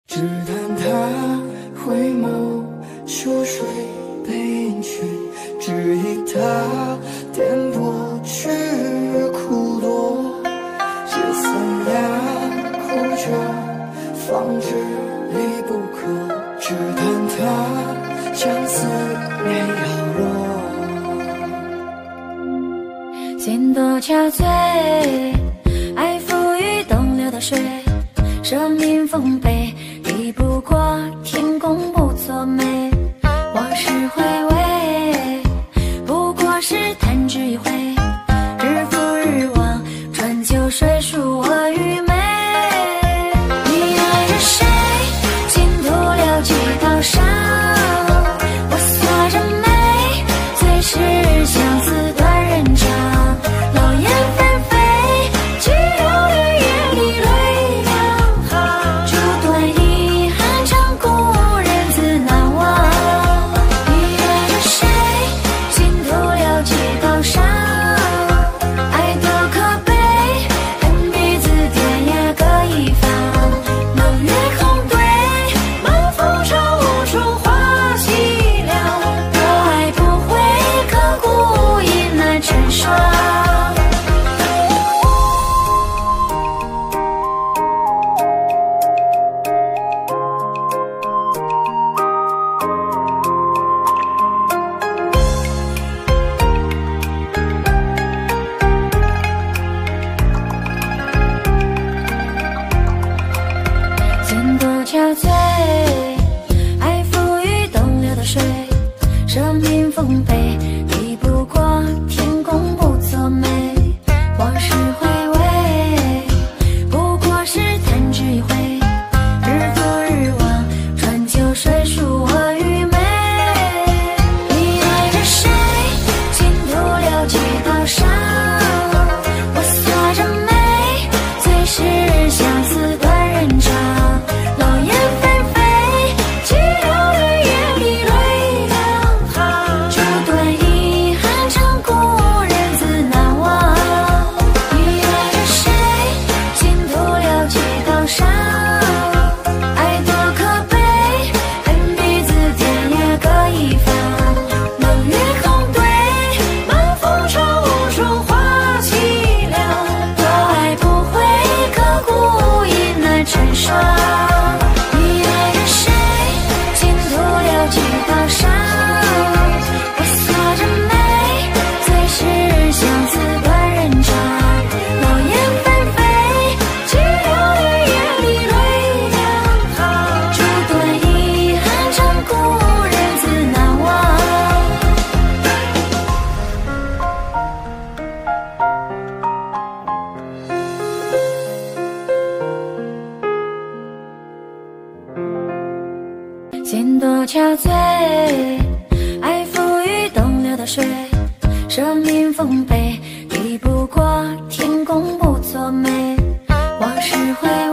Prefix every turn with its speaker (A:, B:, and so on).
A: 只叹他回眸秋水悲吟去，只忆他颠簸去苦多，借三两口酒，方知离不可。只叹他将思念摇落，
B: 心多憔悴，爱付与东流的水，生命丰沛，抵不过天公不作美。往事回味，不过是弹指一挥，日复日望，春秋水属我与美。你爱着谁，倾吐了几道伤，我锁着眉，最是相思断人肠。老雁纷飞，几流月夜里泪两行，这段遗憾长故人自难忘。你爱着谁，倾吐了几道伤，爱多可悲，恨彼此天涯各一方。冷月空对，满风愁无处话凄凉，若爱不回，刻骨已难成双。心多憔悴，爱付与东流的水，生命丰沛，抵不过天公不作美。往事回味，不过是弹指一挥，日复日望，春秋水属我与美。你爱着谁，倾吐了几道伤，我锁着眉，最是相思断人肠。老雁纷飞，几流月夜里泪两行，这段遗憾长故人自难忘。你爱着谁，倾吐了几道伤，爱多可悲，恨彼此天涯各一方。冷月空对，满风愁无处话凄凉，若爱不回，刻骨已难成双。你爱着谁，倾吐了几道伤，我锁着眉，最是相思断人肠。老雁纷飞，几流月夜里泪两行，这段遗憾长故人自难忘。心多憔悴，爱付与东流的水，生命丰沛，抵不过天公不作美。往事回